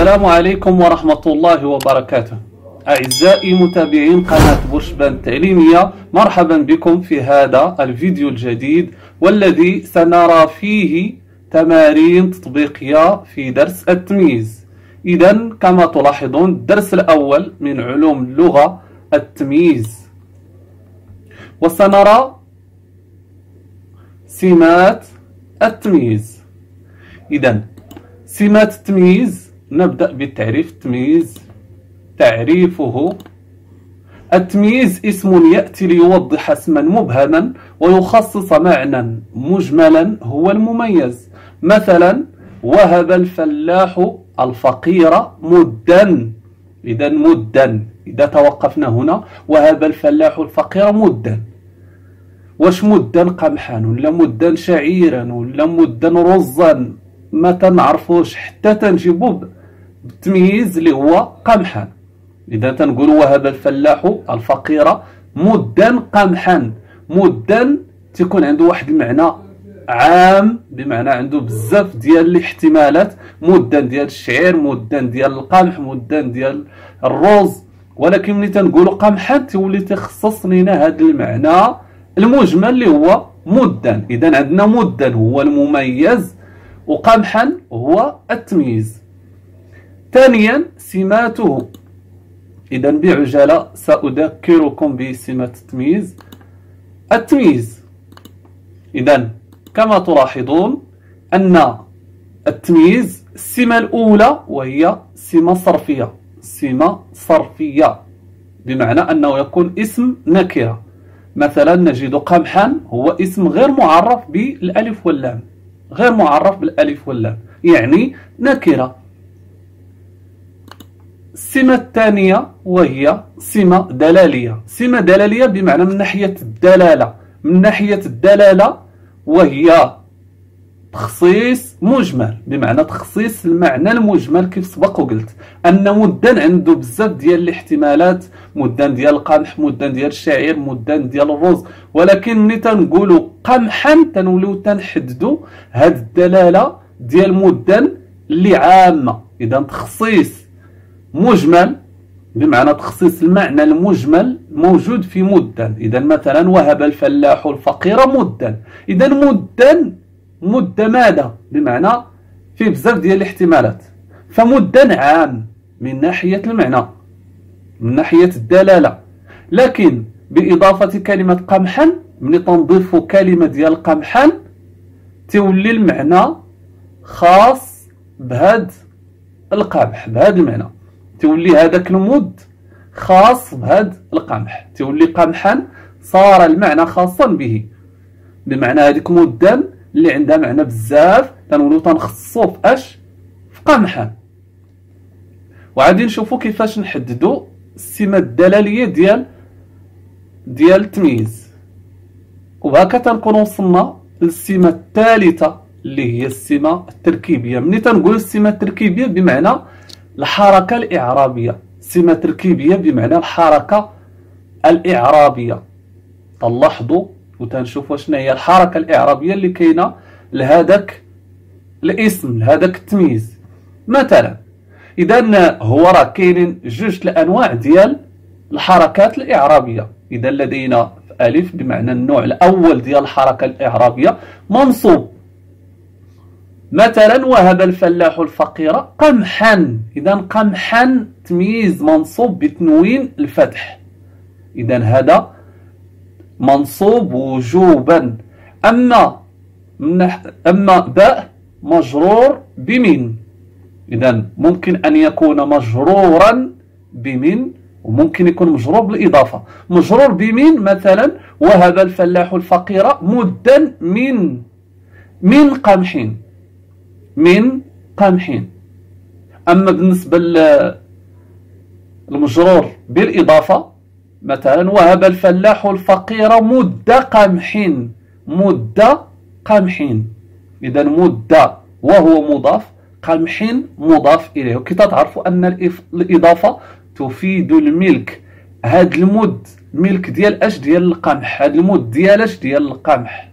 السلام عليكم ورحمة الله وبركاته. أعزائي متابعين قناة بورشبان التعليمية، مرحبا بكم في هذا الفيديو الجديد والذي سنرى فيه تمارين تطبيقية في درس التمييز. إذا كما تلاحظون الدرس الأول من علوم اللغة التمييز، وسنرى سمات التمييز. إذا سمات التمييز، نبدأ بالتعريف. التمييز تعريفه: التمييز اسم يأتي ليوضح اسما مبهما ويخصص معنى مجملا هو المميز. مثلا: وهب الفلاح الفقير مدا. إذا مدا، إذا توقفنا هنا، وهب الفلاح الفقير مدا. واش مدا قمحا ولا مدا شعيرا ولا مدا رزا؟ ما تنعرفوش حتى تنجيبو بالتمييز اللي هو قمحا. إذا تنقول وهب الفلاح الفقير مدا قمحا، مدا تكون عنده واحد المعنى عام، بمعنى عنده بزاف ديال الاحتمالات، مدا ديال الشعير، مدا ديال القمح، مدا ديال الرز. ولكن ملي تنقولوا قمحا تولي تخصص لنا هذا المعنى المجمل اللي هو مدا. إذا عندنا مدا هو المميز وقمحا هو التمييز. ثانيا سماته. إذا بعجالة سأذكركم بسمات التمييز. التمييز، إذا كما تلاحظون أن التمييز السمة الأولى وهي سمة صرفية. سمة صرفية بمعنى أنه يكون اسم نكرة. مثلا نجد قمحا هو اسم غير معرف بالألف واللام، غير معرف بالألف واللام، يعني نكرة. السمة الثانية وهي سمة دلالية. سمة دلالية بمعنى من ناحية الدلالة، من ناحية الدلالة وهي تخصيص مجمل، بمعنى تخصيص المعنى المجمل. كيف سبق وقلت أن مدا عنده بزاف ديال الاحتمالات، مدا ديال القمح، مدا ديال الشعير، مدا ديال الرز. ولكن ملي تنقولوا قمحا تنوليو تنحددوا هاد الدلالة ديال مدا اللي عامة. إذا تخصيص مجمل بمعنى تخصيص المعنى المجمل موجود في مدا. إذا مثلا وهب الفلاح الفقير مدا. إذا مدا ماذا؟ بمعنى فيه بزاف ديال الاحتمالات، فمدا عام من ناحية المعنى، من ناحية الدلالة. لكن بإضافة كلمة قمحا، ملي تنضيف كلمة ديال قمحا تولي المعنى خاص بهذا القمح، بهذا المعنى. تولي هذاك المد خاص بهذا القمح، تولي قمحا صار المعنى خاصا به. بمعنى هذيك مدا اللي عندها معنى بزاف تنولو تنخصصو في اش؟ في قمحا. وعادي نشوفو كيفاش نحددو السمة الدلالية ديال التمييز. وهكا تنكون وصلنا للسمة الثالثة اللي هي السمة التركيبية. ملي تنقول السمة التركيبية بمعنى الحركة الإعرابية. سمة تركيبية بمعنى الحركة الإعرابية. تلاحظوا وتنشوفوا شنو هي الحركة الإعرابية اللي كاينة لهذاك الاسم، لهذاك التمييز. مثلا إذا هو راه كاينين جوج الأنواع ديال الحركات الإعرابية. إذا لدينا ألف بمعنى النوع الأول ديال الحركة الإعرابية منصوب. مثلا وهب الفلاح الفقير قمحا. إذا قمحا تمييز منصوب بتنوين الفتح. إذا هذا منصوب وجوبا. أما باء مجرور بمن. إذا ممكن أن يكون مجرورا بمن وممكن يكون مجرور بالإضافة. مجرور بمن مثلا وهب الفلاح الفقير مدا من قمح، من قمح. أما بالنسبة للمجرور بالإضافة مثلا وهب الفلاح الفقير مد قمح، مد قمح. إذا مد وهو مضاف، قمح مضاف إليه. وكي تعرفوا أن الإضافة تفيد الملك. هاد المد ملك ديال اش؟ ديال القمح. هاد المد ديال اش؟ ديال القمح.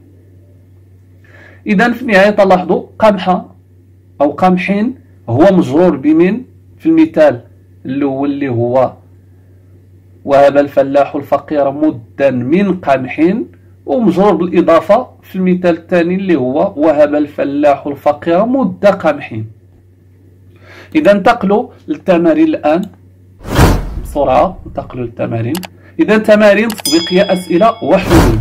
إذا في النهاية تلاحظوا قمحة أو قمح هو مجرور بمن في المثال الأول اللي هو وهب الفلاح الفقير مدا من قمح، ومجرور بالإضافة في المثال الثاني اللي هو وهب الفلاح الفقير مد قمح. إذا انتقلوا للتمارين الآن بسرعة، انتقلوا للتمارين. إذا تمارين تطبيقية أسئلة وحلول.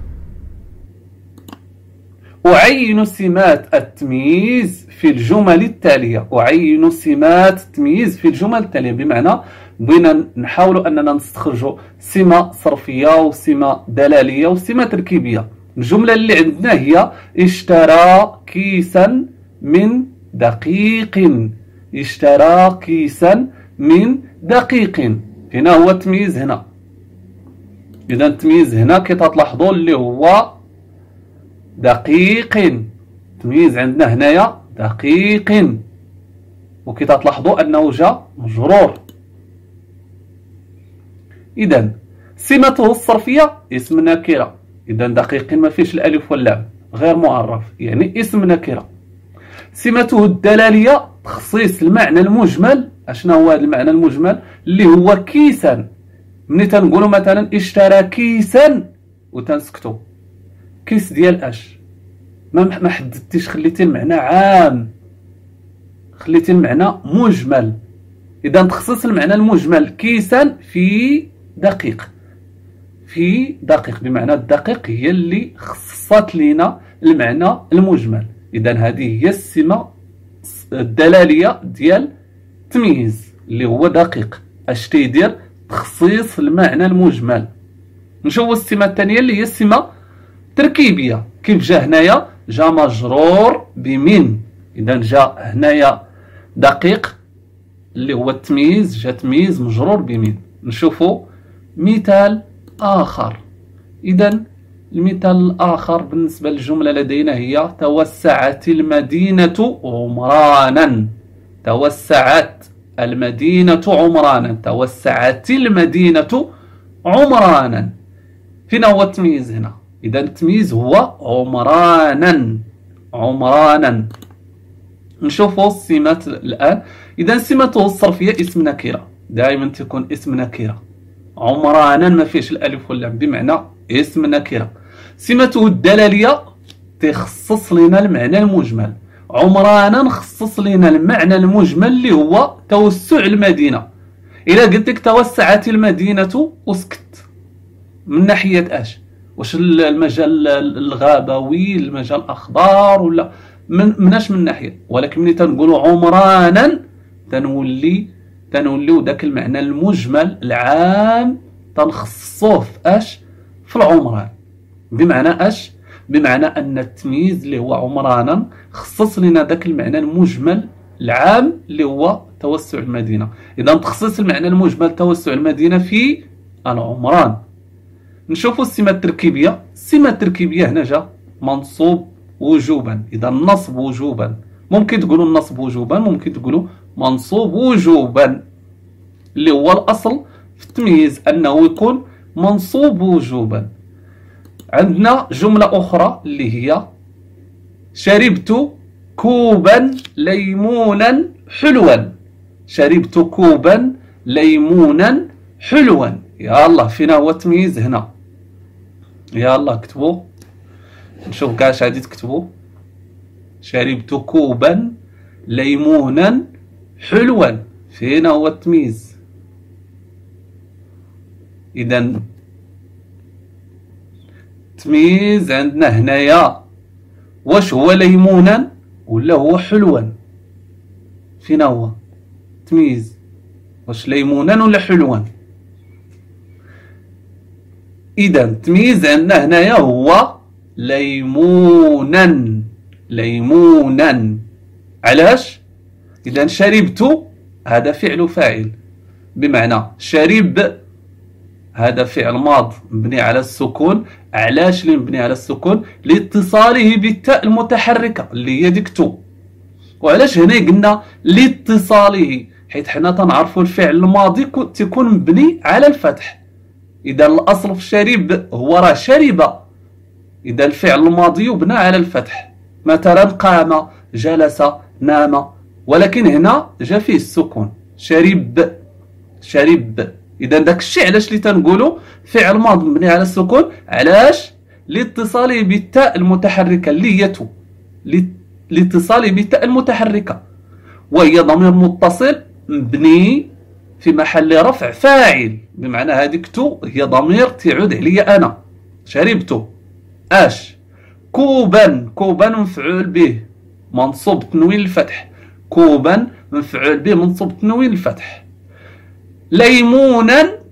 أعين سمات التمييز في الجمل التالية. أعين سمات التمييز في الجمل التالية، بمعنى بغينا نحاولوا أننا نستخرجوا سمة صرفية وسمة دلالية وسمة تركيبية. الجملة اللي عندنا هي اشترى كيسا من دقيق. اشترى كيسا من دقيق، هنا هو التمييز هنا. إذا التمييز هنا كي تلاحظوا اللي هو دقيق، التمييز عندنا هنايا دقيق، وكي تلاحظوا أنه جاء مجرور. إذا سمته الصرفية اسم نكرة، إذا دقيق ما فيش الألف واللام، غير معرف يعني اسم نكرة. سمته الدلالية تخصيص المعنى المجمل. أشنا هو هذا المعنى المجمل اللي هو كيسا. ملي تنقولوا مثلا اشترى كيسا وتنسكتوا، كيس ديال اش؟ ما حددتيش، خليتي المعنى عام، خليتي المعنى مجمل. اذا تخصص المعنى المجمل كيسا في دقيق. في دقيق بمعنى الدقيق هي اللي خصصت لنا المعنى المجمل. اذا هذه هي السمة الدلالية ديال التمييز اللي هو دقيق. اش تيدير؟ تخصيص المعنى المجمل. نشوفوا السمة الثانية اللي هي السمة تركيبية. كيف جا هنايا؟ جا مجرور بمن. إذا جا هنايا دقيق اللي هو التمييز، جا تمييز مجرور بمن. نشوفوا مثال آخر. إذا المثال الآخر بالنسبة للجملة لدينا هي توسعت المدينة عمرانا. توسعت المدينة عمرانا. توسعت المدينة عمرانا. فين هو التمييز هنا؟ إذا التمييز هو عمرانا. عمرانا. نشوفوا السمات الآن. إذا سمته الصرفية اسم نكرة، دائما تكون اسم نكرة. عمرانا ما فيش الألف واللام، بمعنى اسم نكرة. سمته الدلالية تخصص لنا المعنى المجمل. عمرانا نخصص لنا المعنى المجمل اللي هو توسع المدينة. إذا قلت لك توسعت المدينة وسكت، من ناحية اش؟ واش المجال الغابوي، المجال الأخضر، ولا مناش من ناحية؟ ولكن ملي تنقولوا عمرانا تنوليو داك المعنى المجمل العام تنخصصوه في اش؟ في العمران. بمعنى اش؟ بمعنى أن التمييز اللي هو عمرانا خصص لنا ذاك المعنى المجمل العام اللي هو توسع المدينة. إذا تخصص المعنى المجمل توسع المدينة في العمران. نشوفوا السمة التركيبية. السمة التركيبية هنا جا منصوب وجوبا. إذا النصب وجوبا، ممكن تقولوا النصب وجوبا، ممكن تقولوا منصوب وجوبا، اللي هو الأصل في التمييز أنه يكون منصوب وجوبا. عندنا جملة أخرى اللي هي شربت كوبا ليمونا حلوا. شربت كوبا ليمونا حلوا. يا الله فين هو التمييز هنا؟ يا الله اكتبوا، نشوف كاع اش غادي تكتبوا. شربت كوبا ليمونا حلوا، فين هو التمييز؟ إذا التمييز عندنا هنايا واش هو ليمونا ولا هو حلوا؟ فين هو التمييز؟ واش ليمونا ولا حلوا؟ إذا التمييز عندنا هنايا هو ليمونا. ليمونا. علاش؟ إذا شربت هذا فعل فاعل، بمعنى شرب هذا فعل ماض مبني على السكون. علاش اللي مبني على السكون؟ لاتصاله بالتاء المتحركة اللي هي ديك تو. وعلاش هنا قلنا لاتصاله؟ حيت حنا تنعرفوا الفعل الماضي تكون مبني على الفتح. إذا الأصل في شرب هو راه شرب، إذا الفعل الماضي يبنى على الفتح. مثلا قام، جلس، نام، ولكن هنا جا فيه السكون. شرب شرب. اذا داك الشيء علاش اللي تنقولوا فعل ماض مبني على السكون، علاش؟ لاتصاله بالتاء المتحركه اللي هي تو، لاتصاله بالتاء المتحركه، وهي ضمير متصل مبني في محل رفع فاعل، بمعنى هذيك تو هي ضمير تعود عليا انا. شربت اش. كوبا، كوبا مفعول به منصوب تنوين الفتح، كوبا مفعول به منصوب تنوين الفتح. ليمونا،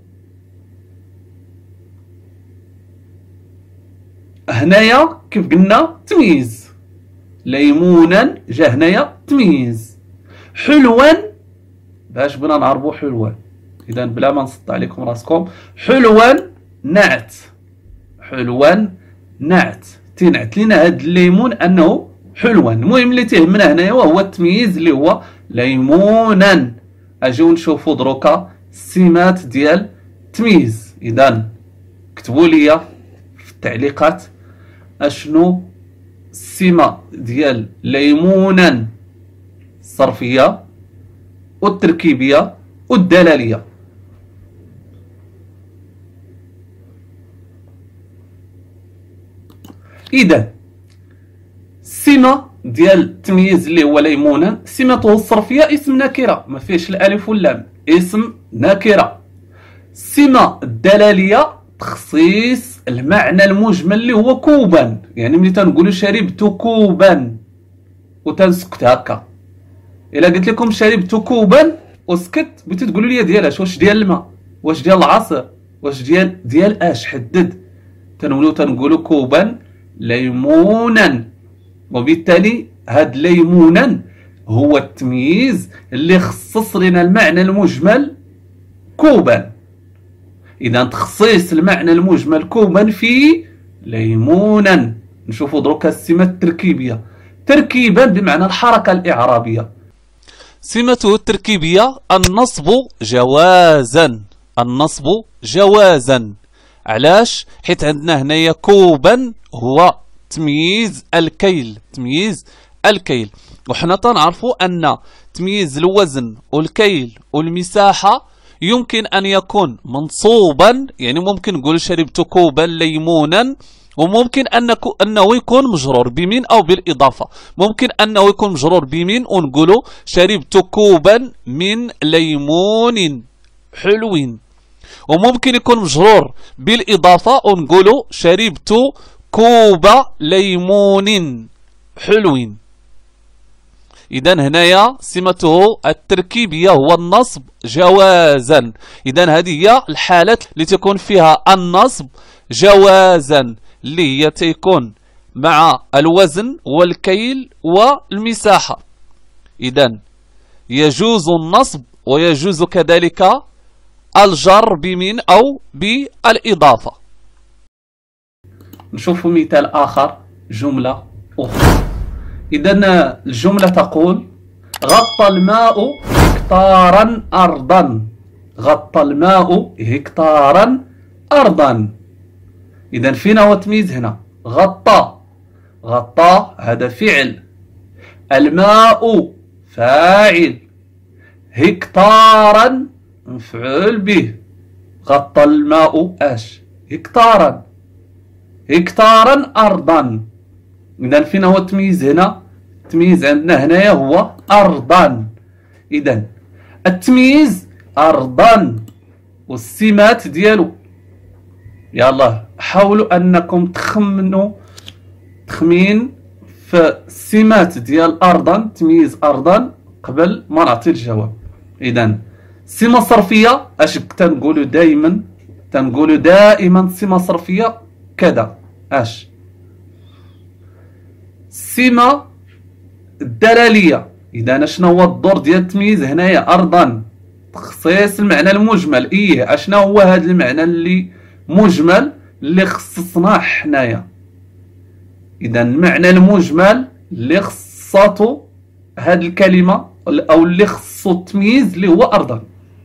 هنايا كيف قلنا تمييز، ليمونا جا هنايا تمييز. حلوا، باش بغينا نعرفو حلوا، اذا بلا ما نسط عليكم راسكم، حلوا نعت، حلوا نعت، تنعت لينا هاد الليمون انه حلوا. المهم اللي تيهمنا هنايا وهو التمييز اللي هو ليمونا. اجيو نشوفو دروكا السمات ديال التمييز. اذا كتبوا لي في التعليقات اشنو السمة ديال ليمونا الصرفية والتركيبية والدلالية. إذا السمة ديال التمييز اللي هو ليمونا، سمته الصرفية اسم نكرة ما فيهش الألف واللام، اسم نكرة. السمة الدلالية تخصيص المعنى المجمل اللي هو كوبا، يعني ملي تنقولوا شربت كوبا وتنسكت هكا، الا قلت لكم شربت كوبا وسكت بغيتو تقولوا لي ديال واش ديال الماء، واش ديال العصير، واش ديال اش، حدد. تنقولوا كوبا ليمونا، وبالتالي هاد ليمونا هو التمييز اللي خصص لنا المعنى المجمل كوبا. اذا تخصيص المعنى المجمل كوبا في ليمونا. نشوفوا دروكا السمة التركيبية، تركيبا بمعنى الحركة الإعرابية. سمته التركيبية النصب جوازا، النصب جوازا. علاش؟ حيت عندنا هنايا كوبا هو تمييز الكيل، تمييز الكيل، وحنا تنعرفوا ان تمييز الوزن والكيل والمساحة يمكن ان يكون منصوبا، يعني ممكن نقول شربت كوبا ليمونا، وممكن انه يكون مجرور بمن او بالاضافه. ممكن انه يكون مجرور بمن ونقولوا شربت كوبا من ليمون حلو، وممكن يكون مجرور بالاضافه ونقولوا شربت كوب ليمون حلو. إذا هنايا سمته التركيبية هو النصب جوازا. إذا هذه هي الحالات اللي تكون فيها النصب جوازا، اللي هي تيكون مع الوزن والكيل والمساحة. إذا يجوز النصب ويجوز كذلك الجر بمن أو بالإضافة. نشوف مثال آخر، جملة أخرى. إذا الجملة تقول غطى الماء هكتارا أرضا، غطى الماء هكتارا أرضا. إذا فين هو التمييز هنا؟ غطى، غطى هذا فعل، الماء فاعل، هكتارا مفعول به. غطى الماء اش؟ هكتارا، هكتارا أرضا. إذا فين هو التمييز هنا؟ التمييز عندنا هنايا هو أرضا. إذا التمييز أرضا والسمات ديالو، يلا حاولوا أنكم تخمنوا تخمين في السمات ديال أرضا، تمييز أرضا قبل ما نعطي الجواب. إذا السمة الصرفية اش تنقولوا دائما؟ تنقولوا دائما السمة الصرفية كذا اش؟ السمة الدلالية. إذا شنو هو الدور ديال التمييز هنايا؟ أرضا تخصيص المعنى المجمل. إيه اشنا هو هذا المعنى اللي مجمل اللي خصصناه حنايا؟ إذا المعنى المجمل اللي خصاتو هذه الكلمة أو اللي خصو التمييز اللي هو أرضا.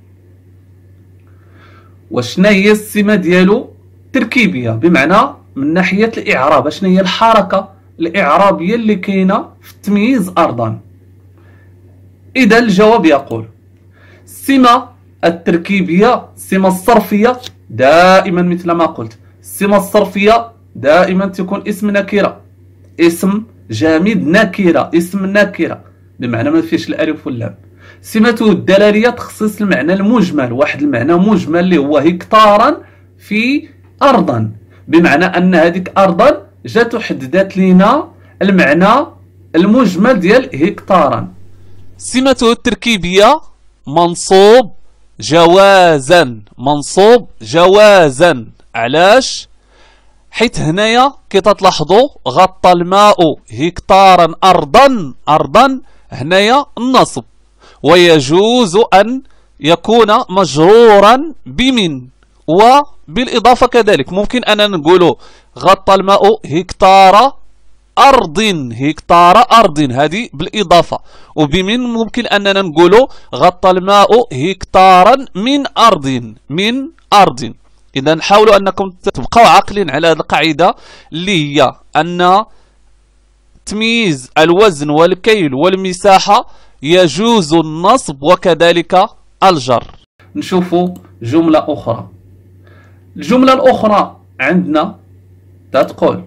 وشنا هي السمة ديالو؟ تركيبية، بمعنى من ناحية الإعراب شنو هي الحركة الإعرابية اللي كاينة في التمييز أرضا. إذا الجواب يقول السمة التركيبية، السمة الصرفية دائما مثل ما قلت، السمة الصرفية دائما تكون اسم نكرة، اسم جامد نكرة، اسم نكرة بمعنى ما فيش الألف واللام. سمته الدلالية تخصيص المعنى المجمل، واحد المعنى مجمل اللي هو هكتارا في أرضا، بمعنى أن هذيك أرضا جات وحددت لنا المعنى المجمل ديال هكتارا. سمته التركيبية منصوب جوازا، منصوب جوازا. علاش؟ حيت هنايا كي تلاحظوا غطى الماء هكتارا أرضا، أرضا هنايا النصب، ويجوز أن يكون مجرورا بمن وبالإضافة كذلك. ممكن أن نقول غطى الماء هكتار أرض، هكتار أرض هذه بالإضافة، وبمن ممكن أننا نقول غطى الماء هكتارا من أرض، من أرض. إذا حاولوا أنكم تبقوا عاقلين على هذه القاعدة اللي هي أن تمييز الوزن والكيل والمساحة يجوز النصب وكذلك الجر. نشوفوا جملة أخرى. الجملة الأخرى عندنا تقول: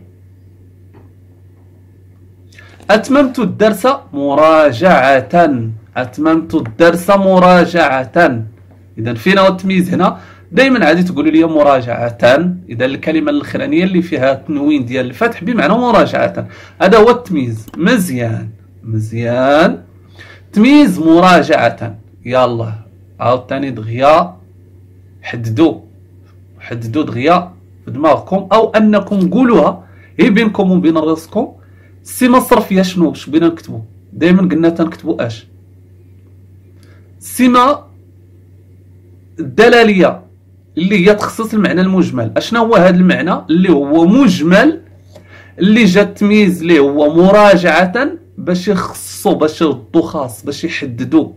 أتممت الدرس مراجعة، أتممت الدرس مراجعة. إذا فين هو التمييز هنا؟ دائما عادي تقولوا لي مراجعة، إذا الكلمة الأخرانية اللي فيها تنوين ديال الفتح بمعنى مراجعة، هذا هو التمييز. مزيان مزيان، تمييز مراجعة. يلا عاوتاني دغيا حددوا دغيا في دماغكم، أو أنكم قولوها هي بينكم وبين راسكم. السمة الصرفية شنو؟ باش بينا نكتبوا؟ دائما قلنا تنكتبوا اش؟ السمة الدلالية اللي هي تخصص المعنى المجمل. اشنا هو هذا المعنى اللي هو مجمل، اللي جا التمييز اللي هو مراجعة باش يخصوا، باش يردوا خاص، باش يحددوا.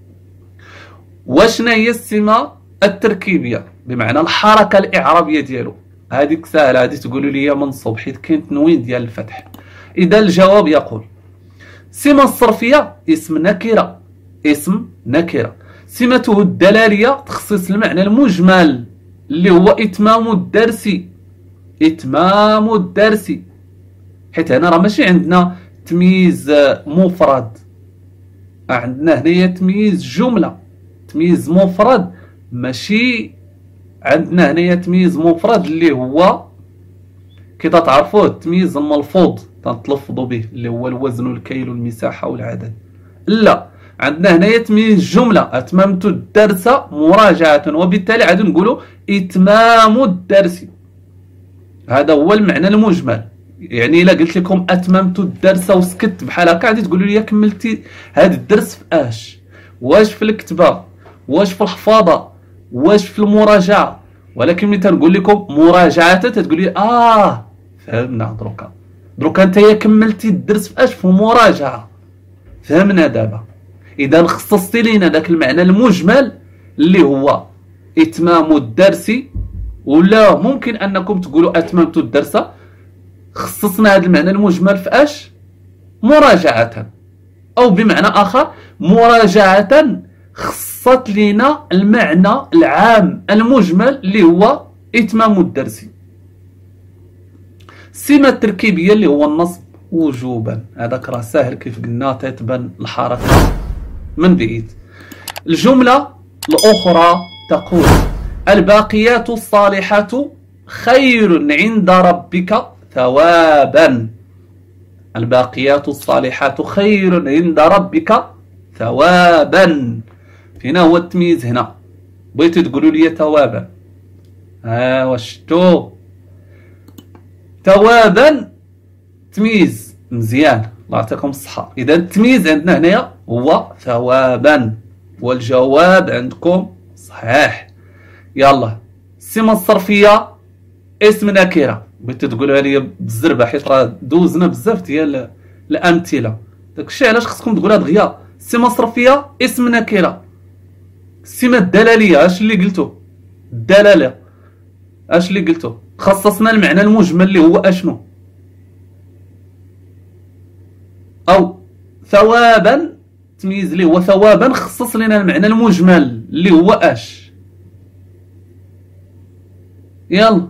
واشنا هي السمة التركيبية؟ بمعنى الحركة الإعرابية ديالو. هذيك ساهلة، هذه تقولوا لي منصوب حيت كاين تنوين ديال الفتح. إذا الجواب يقول: السمة الصرفية اسم نكرة، اسم نكرة. سمته الدلالية تخصيص المعنى المجمل اللي هو إتمام الدرس، إتمام الدرس. حيت هنا راه ماشي عندنا تمييز مفرد، عندنا هنايا تمييز جملة، تمييز مفرد، ماشي عندنا هنايا تمييز مفرد اللي هو كي تعرفوه التمييز الملفوظ تنتلفظوا به اللي هو الوزن والكيل والمساحة والعدد. لا، عندنا هنايا تمييز جملة: أتممت الدرس مراجعة، وبالتالي عاد نقولوا إتمام الدرس. هذا هو المعنى المجمل. يعني إلا قلت لكم أتممت الدرس وسكت بحال هكا غادي تقولوا لي كملتي هذا الدرس في اش؟ واش في الكتابة، واش في الحفاظة، واش في المراجعة؟ ولكن ملي تنقول لكم مراجعة تتقول لي فهمنا. دروكا نتايا كملتي الدرس في اش؟ في المراجعة. فهمنا دابا. اذا خصصتي لينا داك المعنى المجمل اللي هو اتمام الدرس، ولا ممكن انكم تقولوا اتممت الدرس، خصصنا هذا المعنى المجمل في اش؟ مراجعة. او بمعنى اخر مراجعة خصت لنا المعنى العام المجمل اللي هو اتمام الدرس. السمة التركيبية اللي هو النصب وجوبا، هذاك راه ساهل كيف قلنا تتبان الحركة من بعيد. الجملة الأخرى تقول: الباقيات الصالحات خير عند ربك ثوابا. الباقيات الصالحات خير عند ربك ثوابا. فينا هو التمييز هنا؟ بغيتو تقولوا لي ثوابا، وشتو ثوابا تمييز مزيان، الله يعطيكم الصحة. إذا التمييز عندنا هنايا هو ثوابا، والجواب عندكم صحيح. يلا السمة الصرفية اسم نكرة. بغيتو تقولوها لي بالزربة حيت راه دوزنا بزاف ديال الأمثلة، داكشي علاش خصكم تقولوها دغيا. السمة الصرفية اسم نكرة. السمة الدلالية اش اللي قلتو؟ الدلالة اش اللي قلتو؟ خصصنا المعنى المجمل اللي هو اشنو؟ أو ثوابا التمييز اللي هو ثوابا خصص لنا المعنى المجمل اللي هو اش. يلا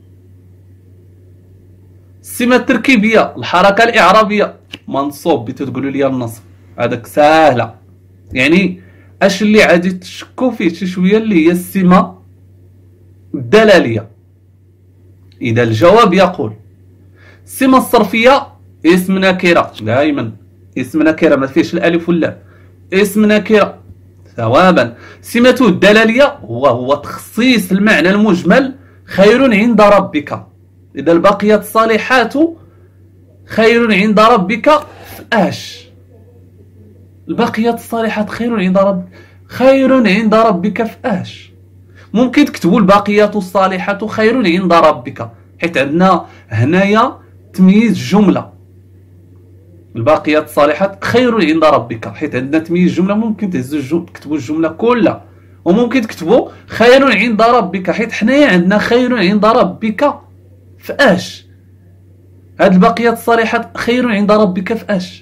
السمة التركيبية الحركة الإعرابية منصوب بتقولوا لي النصب، هذاك سهلة. يعني اش اللي عادي تشكو فيه شي شوية اللي هي السمة الدلالية. إذا الجواب يقول السمة الصرفية اسم نكرة، دائما اسم نكرة ما فيهش الألف واللام، اسم نكرة ثوابا. سمته الدلالية وهو تخصيص المعنى المجمل خير عند ربك. إذا البقيت الصالحات خير عند ربك في اش؟ البقيت الصالحات خير عند ربك، خير عند ربك في اش؟ ممكن تكتبوا البقيات الصالحات خير عند ربك، حيت عندنا هنايا تمييز جملة. الباقيات الصالحات خير عند ربك، حيت عندنا تمييز جملة. ممكن تكتبوا الجملة كلها، وممكن تكتبوا خير عند ربك، حيت حنايا عندنا خير عند ربك في اش؟ هاد الباقيات الصالحات خير عند ربك في اش؟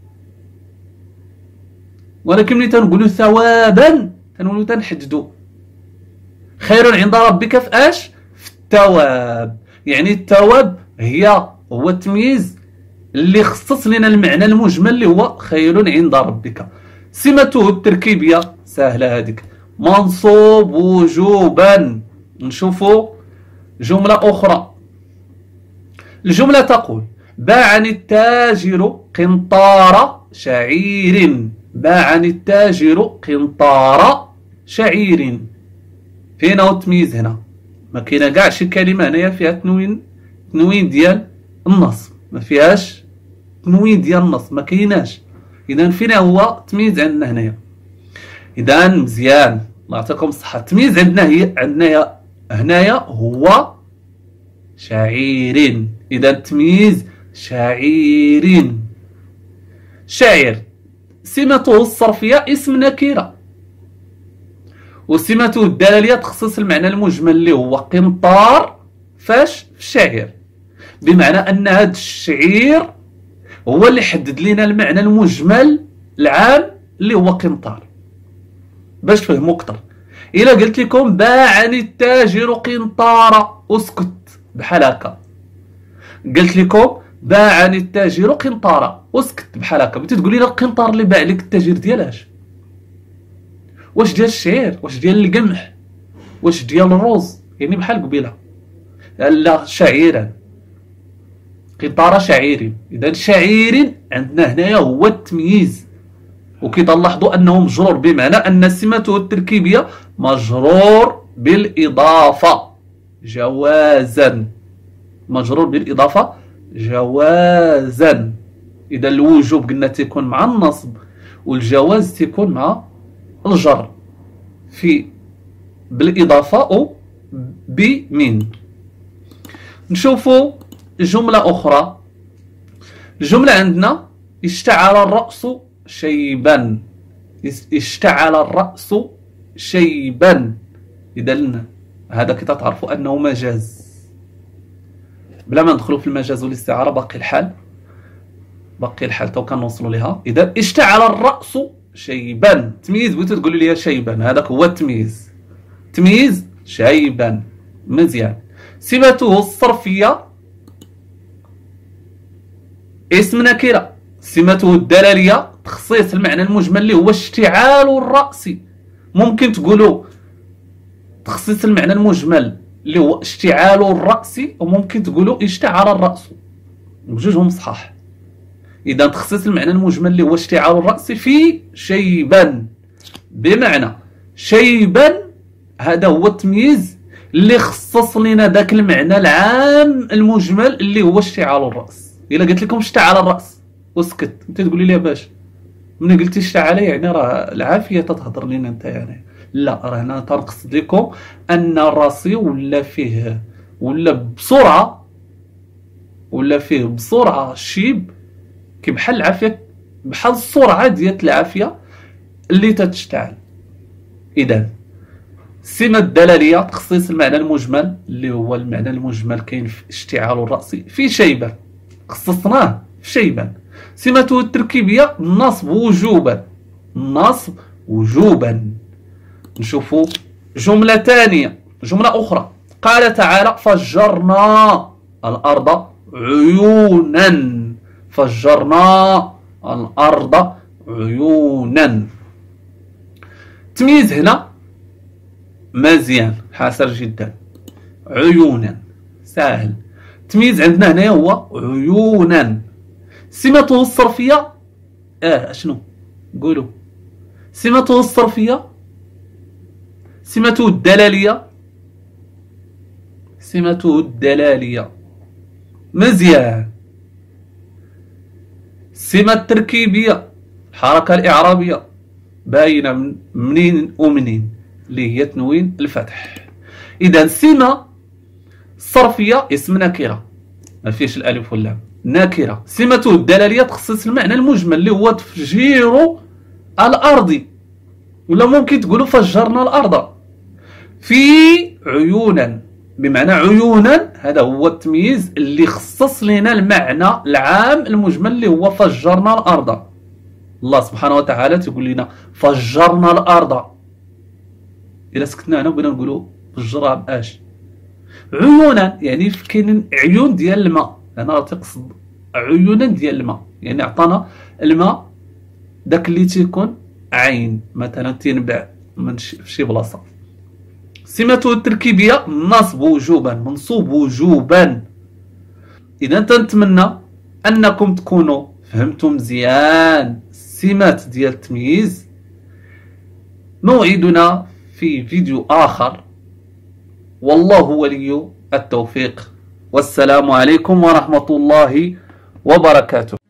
ولكن ملي تنقولوا ثوابا تنولوا تنحددوا خير عند ربك في اش؟ في الثواب. يعني الثواب هو التمييز اللي خصص لنا المعنى المجمل اللي هو خير عند ربك. سمته التركيبية سهلة هذيك، منصوب وجوبا. نشوفوا جملة أخرى. الجملة تقول باعني التاجر قنطار شعير. باعني التاجر قنطار شعير. فين هو التمييز هنا؟ ما كاينه كاع شي كلمة هنايا فيها تنوين ديال النصب، ما فيهاش تنوين ديال النصب، ما كايناش. اذا فين هو التمييز عندنا هنايا؟ اذا مزيان الله يعطيكم الصحة. التمييز عندنا هنايا هو شعير. اذا التمييز شعير. شاعر سمته الصرفية اسم نكرة، وسمته الدالية تخصص المعنى المجمل اللي هو قنطار فاش في الشعير، بمعنى ان هذا الشعير هو اللي حدد لنا المعنى المجمل العام اللي هو قنطار. باش تفهموا اكثر، الا قلت لكم باعني التاجر قنطار اسكت بحال هكا. قلت لكم باعني التاجر قنطار اسكت بحال هكا. بغيتي تقولي لي القنطار اللي باع لك التاجر ديالاش؟ واش ديال الشعير؟ واش ديال القمح؟ واش ديال الروز؟ يعني بحال قبيله. لا شعيرا، قنطار شعير. اذا شعير عندنا هنايا هو التمييز، وكتلاحظوا انه مجرور، بمعنى ان سمته التركيبيه مجرور بالاضافه جوازا. مجرور بالاضافه جوازا. اذا الوجوب قلنا تيكون مع النصب، والجواز تيكون مع الجر في بالاضافه او بمن. نشوفوا جمله اخرى. الجمله عندنا اشتعل الراس شيبا. اشتعل الراس شيبا. اذا هذا كي تعرفوا انه مجاز، بلا ما ندخلوا في المجاز والاستعاره باقي الحال تو كنوصلوا لها. اذا اشتعل الراس شيبا تمييز. بغيتو تقولوا لي شيبا، هذاك هو التمييز. تمييز شيبا مزيان. سمته الصرفيه اسم نكره. سمته الدلاليه تخصيص المعنى المجمل اللي هو اشتعال الراس. ممكن تقولوا تخصيص المعنى المجمل اللي هو اشتعال الراس، وممكن تقولوا اشتعل الراس، بجوجهم صحاح. اذا تخصيص المعنى المجمل اللي هو اشتعال الراس في شيبا، بمعنى شيبا هذا هو التمييز اللي خصص لنا ذاك المعنى العام المجمل اللي هو اشتعال الراس. الا قلت لكم اشتعل الراس وسكت، انت تقولي لي باش ملي قلتي اشتعل يعني راه العافيه تتهضر لنا انت يعني. لا، راه هنا تنقصد لكم ان الراسي ولا فيه بسرعه شيب، كي بحال العافيه، بحال السرعه ديال العافيه اللي تتشتعل. اذا السمه الدلاليه تخصيص المعنى المجمل اللي هو المعنى المجمل كاين في اشتعال الراس في شيبه، خصصناه في شيبا. سمته التركيبيه النصب وجوبا. النصب وجوبا. نشوفوا جملة ثانية، جملة أخرى. قال تعالى فجرنا الأرض عيونا، فجرنا الأرض عيونا. تمييز هنا مزيان حسن جدا، عيونا سهل. تمييز عندنا هنا هو عيونا. سمته الصرفية شنو قولوا؟ سمته الصرفية، سمته الدلالية، سمته الدلالية مزيان. السمة التركيبية، الحركة الإعرابية باينة منين ومنين اللي هي تنوين الفتح. إذا السمة الصرفية اسم نكرة ما فيش الألف واللام، نكرة. سمته الدلالية تخصص المعنى المجمل اللي هو تفجير الأرض، ولا ممكن تقولوا فجرنا الأرض. في عيونا بمعنى عيونا، هذا هو التمييز اللي خصص لنا المعنى العام المجمل اللي هو فجرنا الأرض. الله سبحانه وتعالى تقول لنا فجرنا الأرض. إلا سكتنا هنا وبغينا نقولوا فجرها بأش؟ عيونا يعني كاين عيون ديال الماء، أنا راه تقصد عيونا ديال الماء، يعني عطانا الماء داك اللي تيكون عين مثلا تينبع من شي بلاصة. سمته التركيبية نصب وجوبا، منصوب وجوبا. إذا تنتمنى أنكم تكونوا فهمتوا مزيان السمات ديال التمييز. موعدنا في فيديو آخر، والله ولي التوفيق، والسلام عليكم ورحمة الله وبركاته.